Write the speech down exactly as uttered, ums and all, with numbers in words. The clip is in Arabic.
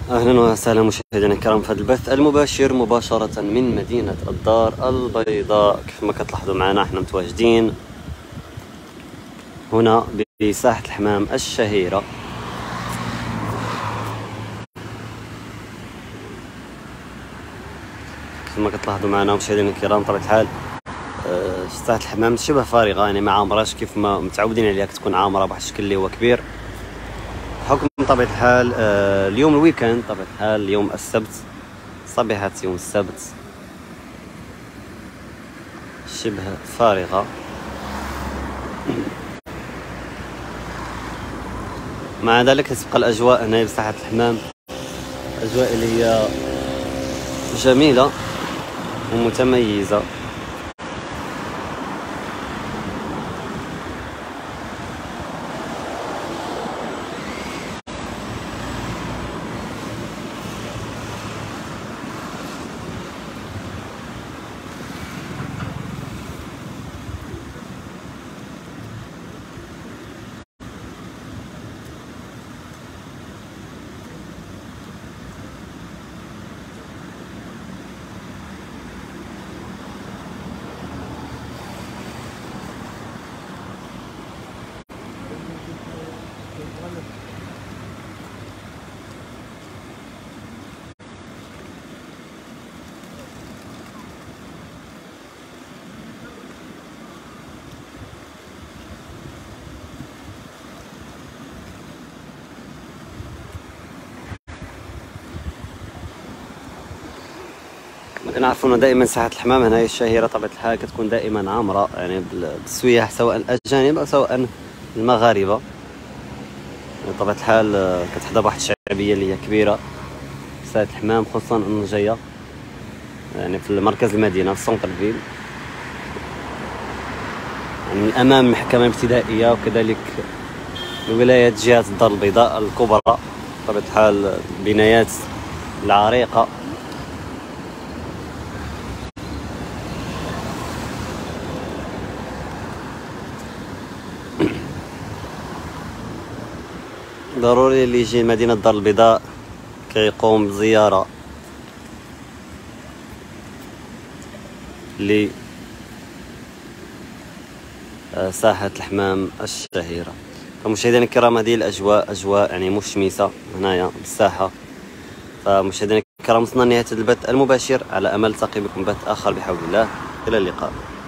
أهلا وسهلا مشاهدينا الكرام في هذا البث المباشر مباشرة من مدينة الدار البيضاء. كيف ما كتلاحظوا معنا احنا متواجدين هنا بساحة الحمام الشهيرة. كيف ما كتلاحظوا معنا مشاهدينا الكرام بطبيعة الحال أه ساحة الحمام شبه فارغة، يعني ما عامراش كيف ما متعودين عليها كتكون عامرة بواحد الشكل اللي هو كبير. بحكم طبيعة الحال آه اليوم الويكند، طبيعة الحال اليوم السبت، صبيحة يوم السبت شبه فارغة. مع ذلك تبقى الأجواء هنا بساحة الحمام أجواء اللي هي جميلة ومتميزة. كنعرفوا ان دائما ساحة الحمام هنا الشهيرة طبيعة الحال كتكون دائما عامرة، يعني بالسياح سواء الاجانب او سواء المغاربة. بطبيعة الحال كتحظى بواحد الشعبية اللي هي كبيرة ساحة الحمام، خصوصا النجية يعني في مركز المدينة في سونتر فيل، يعني من الامام المحكمة الابتدائية وكذلك الولايات جهة الدار البيضاء الكبرى. بطبيعة الحال البنايات العريقة. ضروري اللي يجي مدينة الدار البيضاء كيقوم بزيارة لساحة الحمام الشهيرة. فمشاهدينا الكرام هذه الأجواء أجواء يعني مشمسة هنايا بالساحة. فمشاهدينا الكرام وصلنا لنهاية البث المباشر، على أمل التقي بكم بث آخر بحول الله. إلى اللقاء.